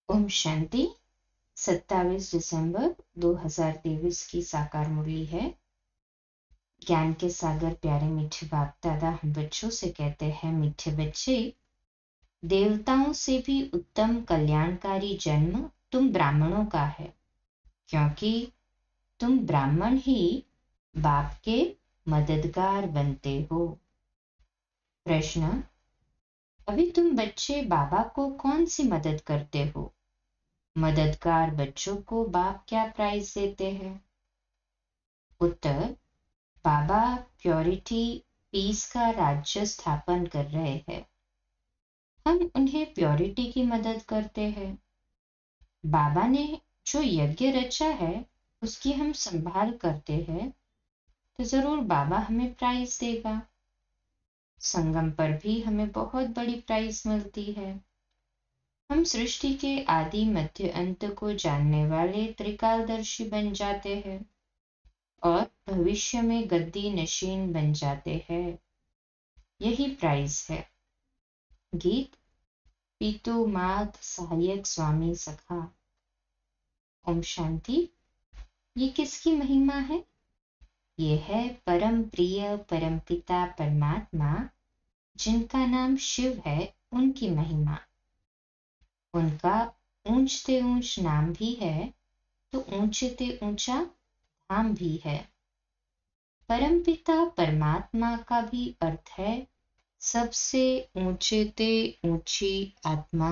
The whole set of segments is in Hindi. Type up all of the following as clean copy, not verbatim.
ओम शांति। 27 दिसंबर 2023 की साकार मुरली है। ज्ञान के सागर प्यारे मीठे बाप दादा हम बच्चों से कहते हैं, मीठे बच्चे, देवताओं से भी उत्तम कल्याणकारी जन्म तुम ब्राह्मणों का है, क्योंकि तुम ब्राह्मण ही बाप के मददगार बनते हो। प्रश्न: अभी तुम बच्चे बाबा को कौन सी मदद करते हो? मददगार बच्चों को बाप क्या प्राइज देते हैं? उत्तर: बाबा प्योरिटी पीस का राज्य स्थापन कर रहे हैं। हम उन्हें प्योरिटी की मदद करते हैं। बाबा ने जो यज्ञ रचा है उसकी हम संभाल करते हैं, तो जरूर बाबा हमें प्राइज देगा। संगम पर भी हमें बहुत बड़ी प्राइज मिलती है। हम सृष्टि के आदि मध्य अंत को जानने वाले त्रिकालदर्शी बन जाते हैं और भविष्य में गद्दी नशीन बन जाते हैं। यही प्राइज है। गीत पीतू मात सहायक स्वामी सखा। ओम शांति। ये किसकी महिमा है? ये है परम प्रिय परमपिता परमात्मा, जिनका नाम शिव है, उनकी महिमा। उनका ऊंचते ऊंच नाम भी है तो ऊंचते ऊंचा धाम भी है। परमपिता परमात्मा का भी अर्थ है सबसे ऊंचेते ऊंची आत्मा।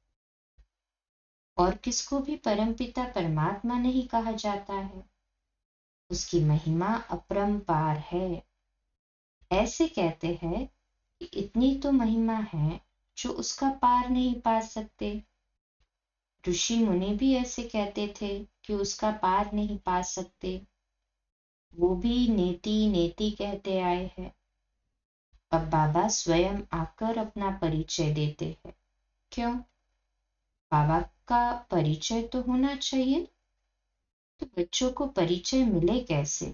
और किसको भी परमपिता परमात्मा नहीं कहा जाता है। उसकी महिमा अपरंपार है। ऐसे कहते हैं कि इतनी तो महिमा है जो उसका पार नहीं पा सकते। ऋषि मुनि भी ऐसे कहते थे कि उसका पार नहीं पा सकते। वो भी नेति नेति कहते आए हैं। अब बाबा स्वयं आकर अपना परिचय देते हैं। क्यों? बाबा का परिचय तो होना चाहिए। तो बच्चों को परिचय मिले कैसे?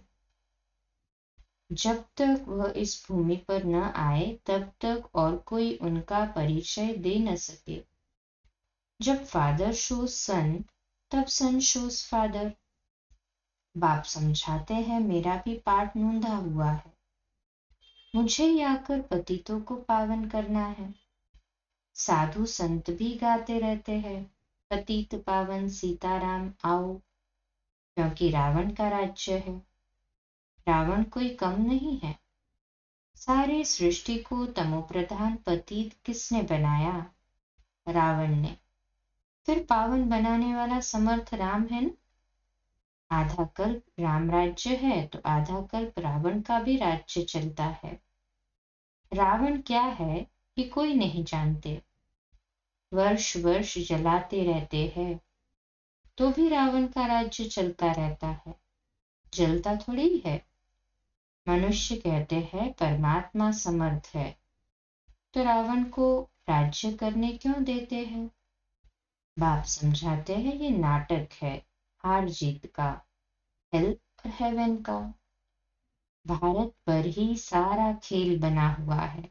जब तक वह इस भूमि पर न आए तब तक और कोई उनका परिचय दे न सके। जब फादर शोज सन, तब सन शोज फादर। बाप समझाते हैं, मेरा भी पाठ नूंधा हुआ है। मुझे ही आकर पतितों को पावन करना है। साधु संत भी गाते रहते हैं, पतित पावन सीताराम आओ, क्योंकि रावण का राज्य है। रावण कोई कम नहीं है। सारे सृष्टि को तमोप्रधान पतित किसने बनाया? रावण ने। फिर पावन बनाने वाला समर्थ राम है ना। आधा कल्प राम राज्य है तो आधा कल्प रावण का भी राज्य चलता है। रावण क्या है कि कोई नहीं जानते। वर्ष वर्ष जलाते रहते हैं तो भी रावण का राज्य चलता रहता है, जलता थोड़ी है। मनुष्य कहते हैं परमात्मा समर्थ है, तो रावण को राज्य करने क्यों देते हैं? बाप समझाते हैं ये नाटक है, हार जीत का, हेल और हेवन का। भारत पर ही सारा खेल बना हुआ है।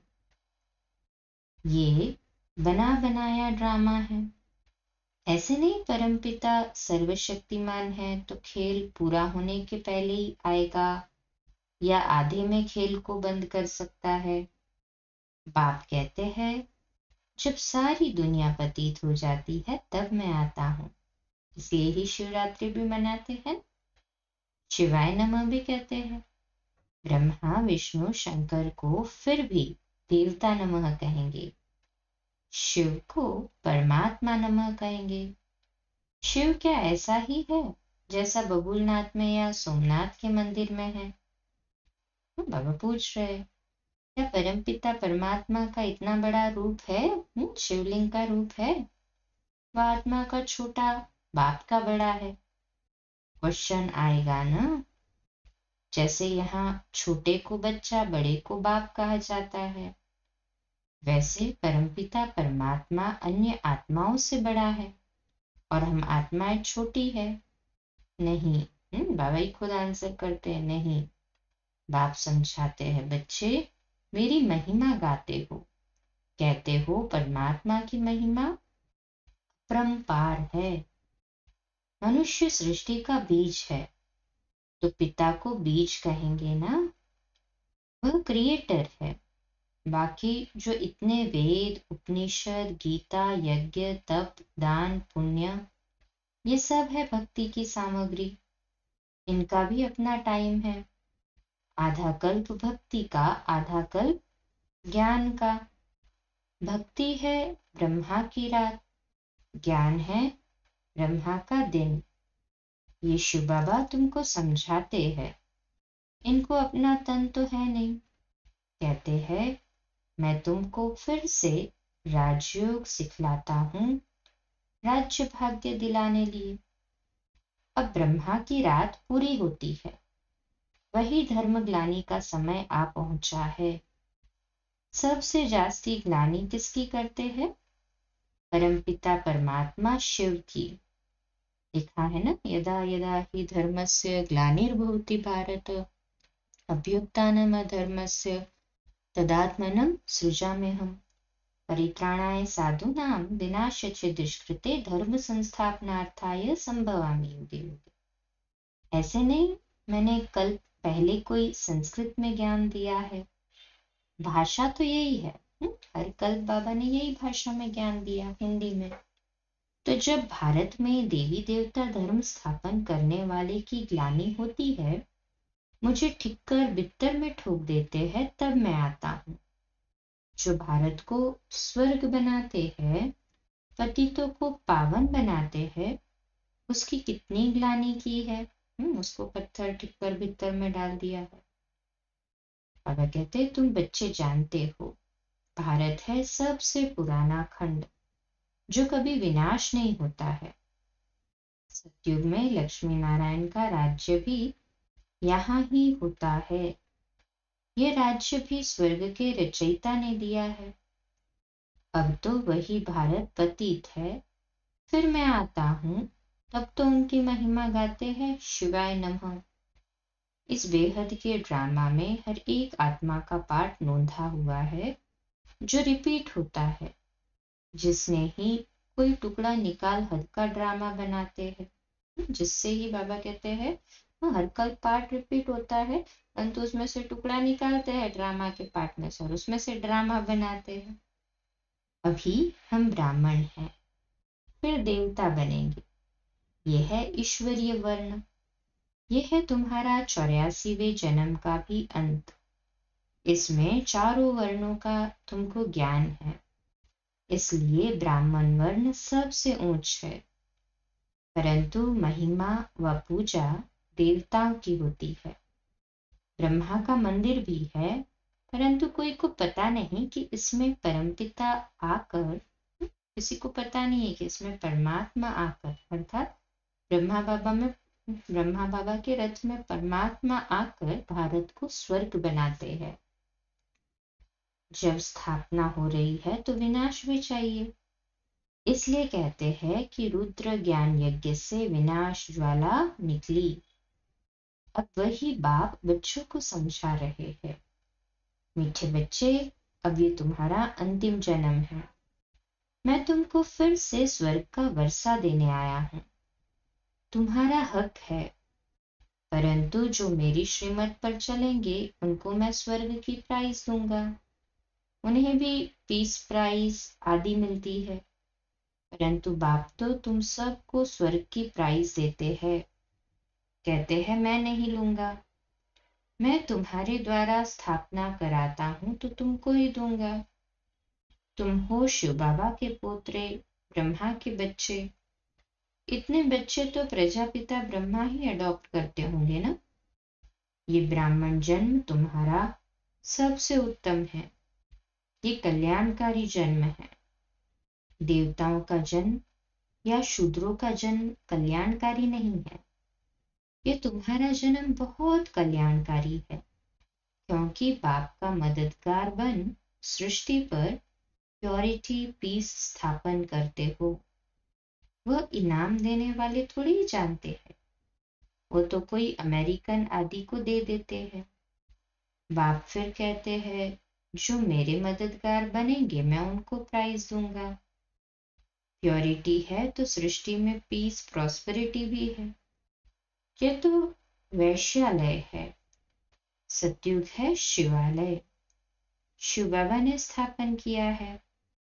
ये बना बनाया ड्रामा है। ऐसे नहीं परमपिता सर्वशक्तिमान है तो खेल पूरा होने के पहले ही आएगा या आधे में खेल को बंद कर सकता है। बाप कहते हैं जब सारी दुनिया पतित हो जाती है तब मैं आता हूँ। इसलिए ही शिवरात्रि भी मनाते हैं। शिवाय नमः भी कहते हैं। ब्रह्मा विष्णु शंकर को फिर भी देवता नमः कहेंगे। शिव को परमात्मा नमः कहेंगे। शिव क्या ऐसा ही है जैसा बबुलनाथ में या सोमनाथ के मंदिर में है? बाबा पूछ रहे, क्या परमपिता परमात्मा का इतना बड़ा रूप है? शिवलिंग का रूप है। वह आत्मा का छोटा, बाप का बड़ा है। क्वेश्चन आएगा ना। जैसे यहाँ छोटे को बच्चा, बड़े को बाप कहा जाता है, वैसे परमपिता परमात्मा अन्य आत्माओं से बड़ा है और हम आत्माएं छोटी है। नहीं, बाबा ही खुद आंसर करते हैं, नहीं। बाप समझाते हैं, बच्चे मेरी महिमा गाते हो, कहते हो परमात्मा की महिमा, अपरंपार है। मनुष्य सृष्टि का बीज है, तो पिता को बीज कहेंगे ना, वह क्रिएटर है। बाकी जो इतने वेद, उपनिषद, गीता, यज्ञ, तप, दान, पुण्य, ये सब है भक्ति की सामग्री। इनका भी अपना टाइम है। आधा कल्प भक्ति का, आधा कल्प ज्ञान का। भक्ति है ब्रह्मा की रात, ज्ञान है ब्रह्मा का दिन। ये शिव बाबा तुमको समझाते हैं। इनको अपना तन तो है नहीं। कहते हैं मैं तुमको फिर से राजयोग सिखलाता हूँ, राज्य भाग्य दिलाने लिए। अब ब्रह्मा की रात पूरी होती है, वही धर्म ग्लानि का समय आ पहुंचा है। सबसे जास्ती ग्लानि किसकी करते हैं? परमपिता परमात्मा शिव की। लिखा है ना, यदा यदा हि धर्मस्य ग्लानिर्भवति भारत अभ्युत्थानम् अधर्मस्य तदात्मनं सृजाम्यहम् परित्राणाय साधूनां विनाशाय च दुष्कृते धर्म संस्थापनार्थाय संभवामि युगे युगे। ऐसे नहीं मैंने कल पहले कोई संस्कृत में ज्ञान दिया है, भाषा तो यही है। हर कल बाबा ने यही भाषा में ज्ञान दिया, हिंदी में। तो जब भारत में देवी देवता धर्म स्थापन करने वाले की ग्लानि होती है, मुझे ठिक्कर बित्तर में ठोक देते हैं, तब मैं आता हूँ। जो भारत को स्वर्ग बनाते हैं, पतितों को पावन बनाते हैं, उसकी कितनी ग्लानि की है। उसको पत्थर ठिक्कर बित्तर में डाल दिया है। बाबा कहते तुम बच्चे जानते हो, भारत है सबसे पुराना खंड जो कभी विनाश नहीं होता है। सतयुग में लक्ष्मी नारायण का राज्य भी यहाँ ही होता है। ये राज्य भी स्वर्ग के रचयिता ने दिया है। अब तो वही भारत पतित है, फिर मैं आता हूँ, तब तो उनकी महिमा गाते हैं, शिवाय नमः। इस बेहद के ड्रामा में हर एक आत्मा का पार्ट नोंधा हुआ है, जो रिपीट होता है। जिसने ही कोई टुकड़ा निकाल हद का ड्रामा बनाते हैं, जिससे ही बाबा कहते हैं हर कल पार्ट रिपीट होता है, परंतु उसमें से टुकड़ा निकालते हैं ड्रामा के पार्ट में से और उसमें से ड्रामा बनाते हैं। अभी हम ब्राह्मण हैं, फिर देवता बनेंगे। यह है ईश्वरीय वर्ण। यह है तुम्हारा 84वें जन्म का भी अंत। इसमें चारों वर्णों का तुमको ज्ञान है, इसलिए ब्राह्मण वर्ण सबसे ऊंच है। परंतु महिमा व पूजा देवताओं की होती है। ब्रह्मा का मंदिर भी है, परंतु कोई को पता नहीं कि इसमें परमपिता आकर, किसी को पता नहीं है कि इसमें परमात्मा आकर, अर्थात ब्रह्मा बाबा के रथ में परमात्मा आकर भारत को स्वर्ग बनाते हैं। जब स्थापना हो रही है तो विनाश भी चाहिए, इसलिए कहते हैं कि रुद्र ज्ञान यज्ञ से विनाश ज्वाला निकली। अब वही बाप बच्चों को समझा रहे हैं, मीठे बच्चे, अब ये तुम्हारा अंतिम जन्म है। मैं तुमको फिर से स्वर्ग का वर्षा देने आया हूँ। तुम्हारा हक है, परंतु जो मेरी श्रीमत पर चलेंगे उनको मैं स्वर्ग की प्राइज दूंगा। उन्हें भी पीस प्राइज आदि मिलती है, परंतु बाप तो तुम सबको स्वर्ग की प्राइज देते हैं। कहते हैं मैं नहीं लूंगा, मैं तुम्हारे द्वारा स्थापना कराता हूं तो तुमको ही दूंगा। तुम हो शिव बाबा के पोत्रे, ब्रह्मा के बच्चे। इतने बच्चे तो प्रजापिता ब्रह्मा ही अडॉप्ट करते होंगे ना। ये ब्राह्मण जन्म तुम्हारा सबसे उत्तम है, ये कल्याणकारी जन्म है। देवताओं का जन्म या शूद्रों का जन्म कल्याणकारी नहीं है। ये तुम्हारा जन्म बहुत कल्याणकारी है, क्योंकि बाप का मददगार बन सृष्टि पर प्योरिटी पीस स्थापन करते हो। वह इनाम देने वाले थोड़ी ही जानते हैं, वो तो कोई अमेरिकन आदि को दे देते हैं। बाप फिर कहते हैं जो मेरे मददगार बनेंगे मैं उनको प्राइज दूंगा। प्योरिटी है तो सृष्टि में पीस प्रॉस्पेरिटी भी है। यह तो वैश्यालय है, सतयुग है शिवालय, शिव बाबा ने स्थापन किया है।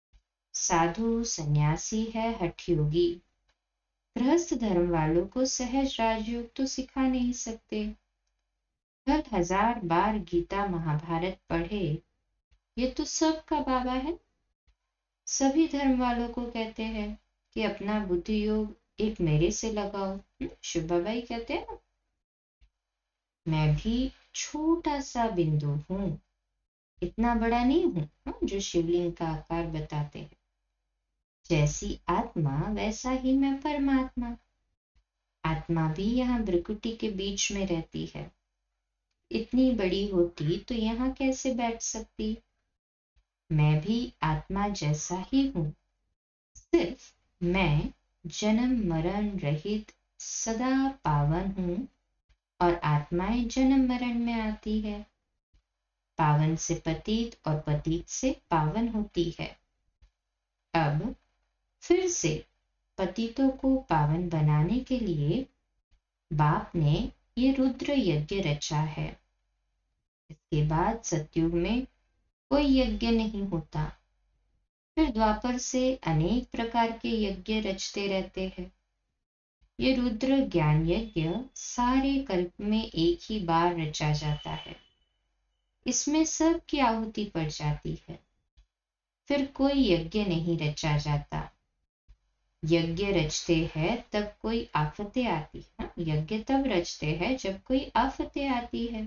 साधु सन्यासी है हठयोगी, गृहस्थ धर्म वालों को सहज राजयोग तो सिखा नहीं सकते। हर 1000 बार गीता महाभारत पढ़े, ये तो सबका बाबा है। सभी धर्म वालों को कहते हैं कि अपना बुद्धि योग एक मेरे से लगाओ। शिव बाबा ही कहते हैं ना, मैं भी छोटा सा बिंदु हूं, इतना बड़ा नहीं हूं जो शिवलिंग का आकार बताते हैं। जैसी आत्मा वैसा ही मैं परमात्मा। आत्मा भी यहाँ भ्रुकुटी के बीच में रहती है। इतनी बड़ी होती तो यहाँ कैसे बैठ सकती। मैं भी आत्मा जैसा ही हूं, सिर्फ मैं जन्म मरण रहित सदा पावन हूं और आत्माएं जन्म मरण में आती है। पावन से पतित और पतित से पावन होती है। अब फिर से पतितों को पावन बनाने के लिए बाप ने ये रुद्र यज्ञ रचा है। इसके बाद सतयुग में कोई यज्ञ नहीं होता। फिर द्वापर से अनेक प्रकार के यज्ञ रचते रहते हैं। ये रुद्र ज्ञान यज्ञ सारे कल्प में एक ही बार रचा जाता है। इसमें सब की आहुति पड़ जाती है। फिर कोई यज्ञ नहीं रचा जाता। यज्ञ रचते हैं तब कोई आफतें आती है। यज्ञ तब रचते हैं जब कोई आफतें आती है,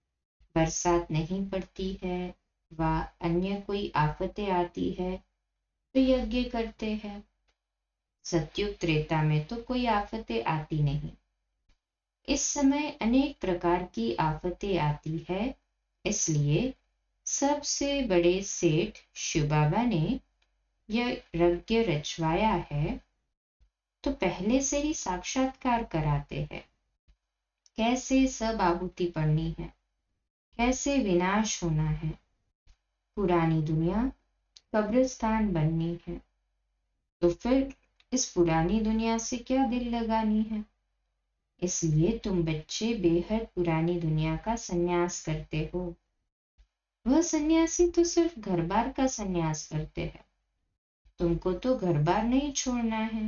बरसात नहीं पड़ती है व अन्य कोई आफतें आती है तो यज्ञ करते हैं। सतयुग त्रेता में तो कोई आफतें आती नहीं। इस समय अनेक प्रकार की आफतें आती है, इसलिए सबसे बड़े सेठ शिव बाबा ने यह यज्ञ रचवाया है। तो पहले से ही साक्षात्कार कराते हैं कैसे सब आहुति पड़नी है, कैसे विनाश होना है। पुरानी दुनिया कब्रिस्तान बननी है, तो फिर इस पुरानी दुनिया से क्या दिल लगानी है। इसलिए तुम बच्चे बेहद पुरानी दुनिया का संन्यास करते हो। वह सन्यासी तो सिर्फ घर बार का संन्यास करते हैं, तुमको तो घर बार नहीं छोड़ना है।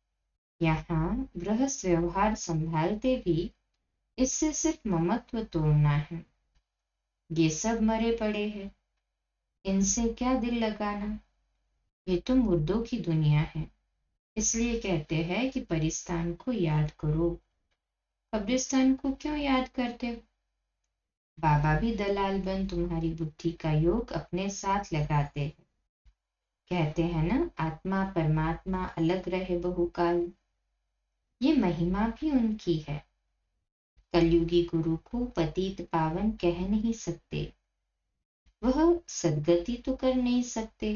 यहाँ गृहस्थ व्यवहार संभालते भी इससे सिर्फ ममत्व तोड़ना है। ये सब मरे पड़े हैं, इनसे क्या दिल लगाना। ये तो मुर्दों की दुनिया है, इसलिए कहते हैं कि परिस्तान को याद करो। कब्रिस्तान को क्यों याद करते हो। बाबा भी दलाल बन तुम्हारी बुद्धि का योग अपने साथ लगाते हैं। कहते हैं ना, आत्मा परमात्मा अलग रहे बहुकाल। ये महिमा भी उनकी है। कलयुगी गुरु को पतित पावन कह नहीं सकते, वह सदगति तो कर नहीं सकते।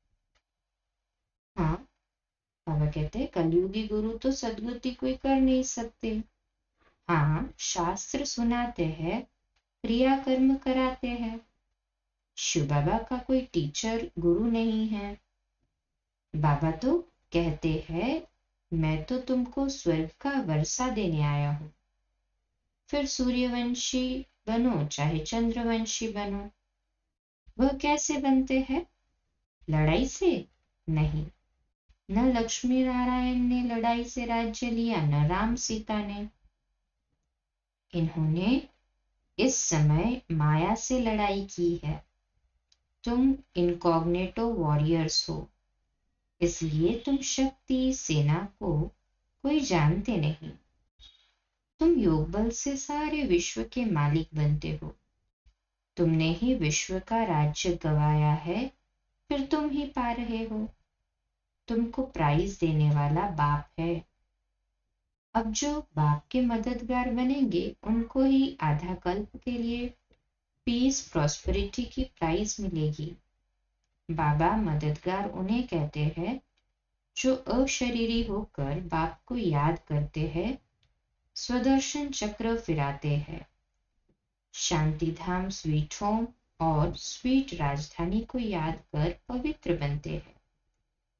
हाँ, बाबा कहते हैं कलयुगी गुरु तो सदगति कोई कर नहीं सकते। हाँ, शास्त्र सुनाते हैं, क्रिया कर्म कराते हैं। शिव बाबा का कोई टीचर गुरु नहीं है। बाबा तो कहते हैं मैं तो तुमको स्वर्ग का वर्षा देने आया हूं। फिर सूर्यवंशी बनो चाहे चंद्रवंशी बनो। वह कैसे बनते हैं, लड़ाई से नहीं। न लक्ष्मी नारायण ने लड़ाई से राज्य लिया, न राम सीता ने। इन्होंने इस समय माया से लड़ाई की है। तुम इनकॉग्नेटो वॉरियर्स हो, इसलिए तुम शक्ति सेना को कोई जानते नहीं। तुम योग बल से सारे विश्व के मालिक बनते हो। तुमने ही विश्व का राज्य गवाया है, फिर तुम ही पा रहे हो। तुमको प्राइज देने वाला बाप है। अब जो बाप के मददगार बनेंगे उनको ही आधा कल्प के लिए पीस प्रॉस्पेरिटी की प्राइज मिलेगी। बाबा मददगार उन्हें कहते हैं जो अशरीरी होकर बाप को याद करते हैं, स्वदर्शन चक्र फिराते हैं, शांति धाम स्वीट होम और स्वीट राजधानी को याद कर पवित्र बनते हैं।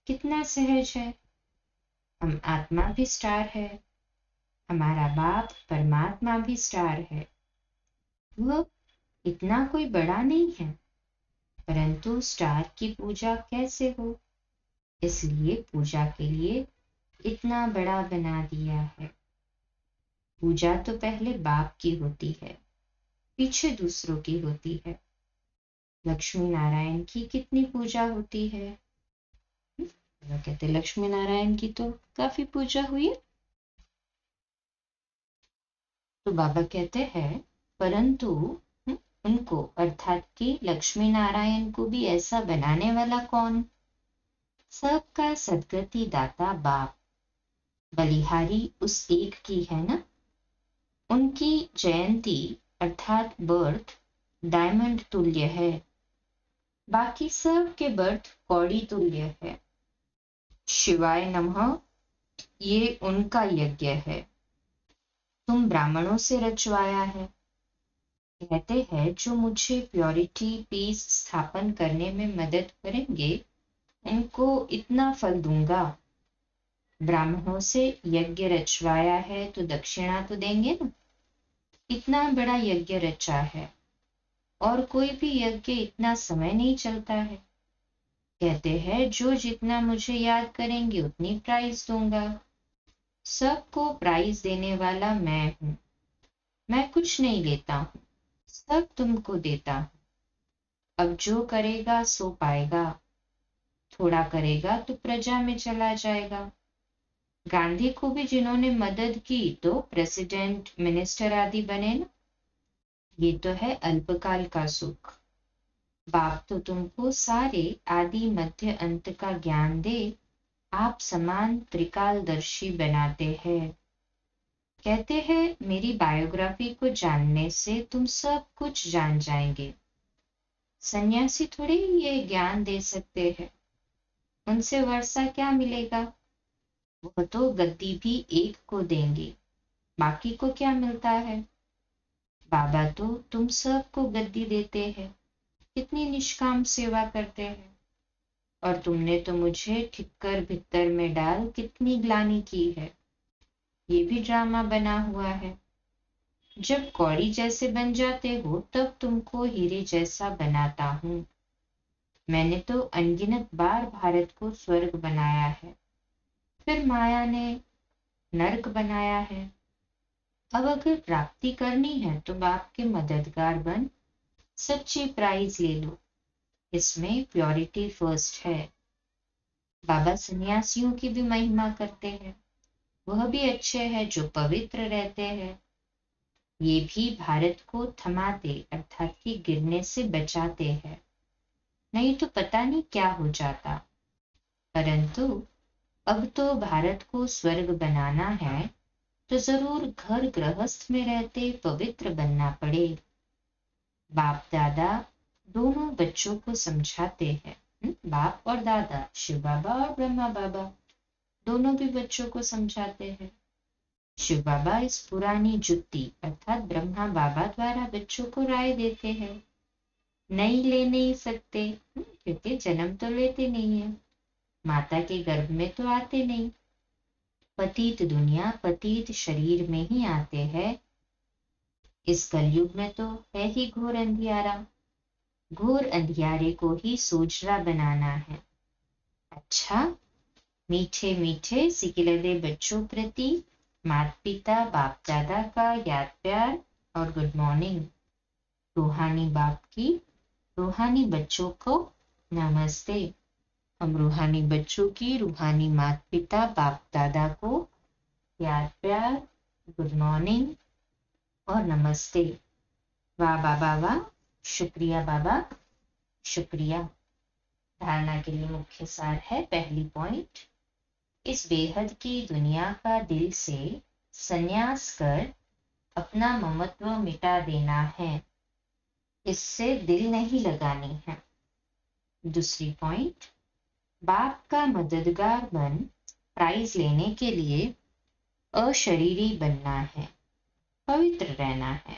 कितना सहज है। हम आत्मा भी स्टार है, हमारा बाप परमात्मा भी स्टार है। वह इतना कोई बड़ा नहीं है, परंतु स्टार की पूजा कैसे हो, इसलिए पूजा के लिए इतना बड़ा बना दिया है। पूजा तो पहले बाप की होती है, पीछे दूसरों की होती है। लक्ष्मी नारायण की कितनी पूजा होती है। कहते लक्ष्मी नारायण की तो काफी पूजा हुई है। तो बाबा कहते हैं परंतु उनको अर्थात कि लक्ष्मी नारायण को भी ऐसा बनाने वाला कौन? सबका सदगति दाता बाप। बलिहारी उस एक की है ना। उनकी जयंती अर्थात बर्थ डायमंड तुल्य है, बाकी सब के बर्थ कौड़ी तुल्य है। शिवाय नमः, ये उनका यज्ञ है, तुम ब्राह्मणों से रचवाया है। कहते हैं जो मुझे प्योरिटी पीस स्थापन करने में मदद करेंगे उनको इतना फल दूंगा। ब्राह्मणों से यज्ञ रचवाया है तो दक्षिणा तो देंगे ना। इतना बड़ा यज्ञ रचा है और कोई भी यज्ञ इतना समय नहीं चलता है। कहते हैं जो जितना मुझे याद करेंगे उतनी प्राइज दूंगा। सबको प्राइज देने वाला मैं हूं, मैं कुछ नहीं लेता हूं, सब तुमको देता हूं। अब जो करेगा सो पाएगा, थोड़ा करेगा तो प्रजा में चला जाएगा। गांधी को भी जिन्होंने मदद की तो प्रेसिडेंट मिनिस्टर आदि बने ना। ये तो है अल्पकाल का सुख। बाप तो तुमको सारे आदि मध्य अंत का ज्ञान दे, आप समान त्रिकालदर्शी बनाते हैं। कहते हैं मेरी बायोग्राफी को जानने से तुम सब कुछ जान जाएंगे। सन्यासी थोड़े ये ज्ञान दे सकते हैं, उनसे वर्षा क्या मिलेगा। वो तो गद्दी भी एक को देंगे, बाकी को क्या मिलता है। बाबा तो तुम सबको गद्दी देते हैं, कितनी निष्काम सेवा करते हैं। और तुमने तो मुझे ठिक्कर भित्तर में डाल कितनी ग्लानि की है। ये भी ड्रामा बना हुआ है। जब कौड़ी जैसे बन जाते हो तब तुमको हीरे जैसा बनाता हूं। मैंने तो अनगिनत बार भारत को स्वर्ग बनाया है, फिर माया ने नर्क बनाया है। अब अगर प्राप्ति करनी है तो बाप के मददगार बन सच्ची प्राइज ले लो। इसमें प्योरिटी फर्स्ट है। बाबा सन्यासियों की भी महिमा करते हैं, वह भी अच्छे हैं जो पवित्र रहते हैं। ये भी भारत को थमाते अर्थात कि गिरने से बचाते हैं, नहीं तो पता नहीं क्या हो जाता। परंतु अब तो भारत को स्वर्ग बनाना है तो जरूर घर गृहस्थ में रहते पवित्र बनना पड़े। बाप दादा दोनों बच्चों को समझाते हैं। बाप और दादा, शिव बाबा और ब्रह्मा बाबा दोनों भी बच्चों को समझाते हैं। शिव बाबा इस पुरानी जुत्ती अर्थात ब्रह्मा बाबा द्वारा बच्चों को राय देते हैं। नहीं ले नहीं सकते क्योंकि जन्म तो लेते नहीं है, माता के गर्भ में तो आते नहीं। पतित दुनिया पतित शरीर में ही आते हैं। इस कलयुग में तो है ही घोर अंधियारा, घोर अंधियारे को ही सोजरा बनाना है। अच्छा, मीठे मीठे सिकिलदे बच्चों प्रति माता पिता बाप दादा का याद प्यार और गुड मॉर्निंग। रूहानी बाप की रूहानी बच्चों को नमस्ते। हम रूहानी बच्चों की रूहानी माता पिता बाप दादा को याद प्यार, गुड मॉर्निंग और नमस्ते। वाह बाबा वाह, शुक्रिया बाबा शुक्रिया। धारणा के लिए मुख्य सार है। पहली पॉइंट, इस बेहद की दुनिया का दिल से संन्यास कर अपना ममत्व मिटा देना है, इससे दिल नहीं लगानी है। दूसरी पॉइंट, बाप का मददगार बन प्राइज लेने के लिए अशरीरी बनना है, पवित्र रहना है।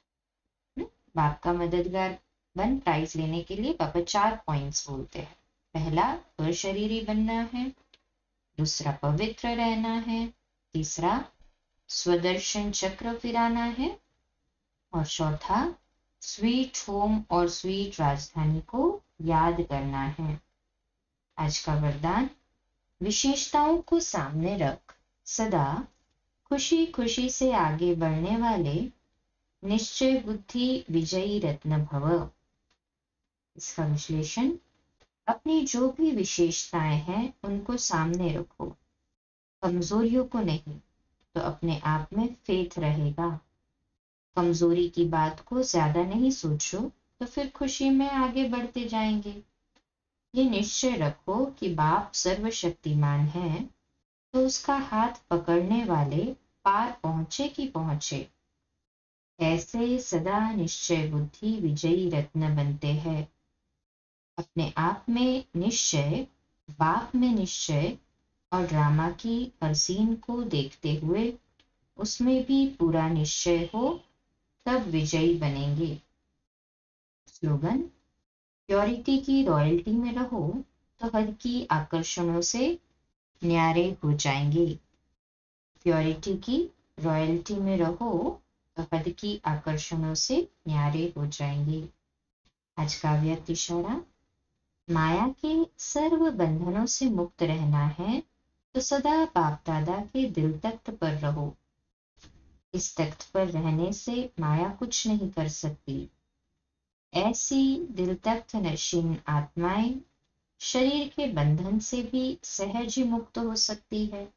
बाप का मददगार बन प्राइज लेने के लिए पापा 4 पॉइंट्स बोलते हैं। पहला अशरीरी बनना है, दूसरा पवित्र रहना है, तीसरा स्वदर्शन चक्र फिराना है और चौथा स्वीट होम और स्वीट राजधानी को याद करना है। आज का वरदान, विशेषताओं को सामने रख सदा खुशी खुशी से आगे बढ़ने वाले निश्चय बुद्धि विजयी रत्न भव। इसका विश्लेषण, अपनी जो भी विशेषताएं हैं उनको सामने रखो, कमजोरियों को नहीं, तो अपने आप में फेथ रहेगा। कमजोरी की बात को ज्यादा नहीं सोचो, तो फिर खुशी में आगे बढ़ते जाएंगे। ये निश्चय रखो कि बाप सर्वशक्तिमान है, तो उसका हाथ पकड़ने वाले पार पहुंचे कि पहुंचे। ऐसे सदा निश्चय बुद्धि विजयी रत्न बनते हैं। अपने आप में निश्चय, बाप में निश्चय और ड्रामा की हर सीन को देखते हुए उसमें भी पूरा निश्चय हो, तब विजयी बनेंगे। स्लोगन, प्योरिटी की रॉयल्टी में रहो तो हद की आकर्षणों से न्यारे हो जाएंगे। प्योरिटी की रॉयल्टी में रहो तो हद की आकर्षणों से न्यारे हो जाएंगे। आज का व्यक्त इशारा, माया के सर्व बंधनों से मुक्त रहना है तो सदा बाप दादा के दिल तख्त पर रहो। इस तख्त पर रहने से माया कुछ नहीं कर सकती। ऐसी दिल तख्त नशीन आत्माएं शरीर के बंधन से भी सहज ही मुक्त हो सकती है।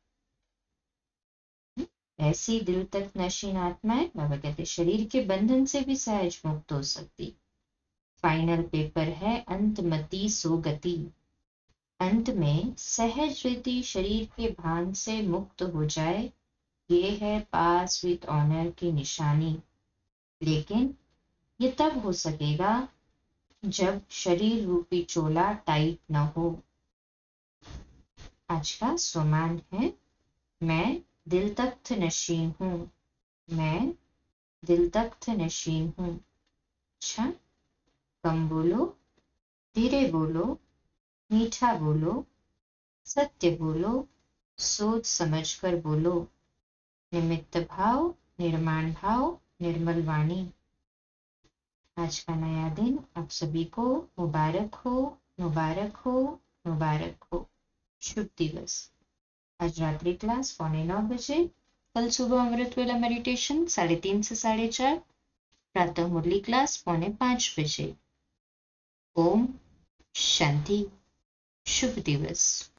ऐसी दिल तख्त नशीन आत्माएं, बाबा कहते शरीर के बंधन से भी सहज मुक्त हो सकती। फाइनल पेपर है अंतमति सोगति। अंत में सहज रीति शरीर के भान से मुक्त हो जाए, ये है पास विद ऑनर की निशानी। लेकिन ये तब हो सकेगा जब शरीर रूपी चोला टाइट न हो। आज का स्वमान है, मैं दिल तख्त नशीन हूँ, मैं दिल तख्त नशीन हूँ। अच्छा, कम बोलो, धीरे बोलो, मीठा बोलो, सत्य बोलो, सोच समझकर बोलो। निमित्त भाव, निर्माण भाव, निर्मल वाणी। आज का नया दिन आप सभी को मुबारक हो, मुबारक हो, मुबारक हो। शुभ दिवस। आज रात्रि क्लास 9:15 बजे, कल सुबह अमृत वेला मेडिटेशन 3:30 से 4:30, प्रातः मुरली क्लास 4:45 बजे। ओम शांति। शुभ दिवस।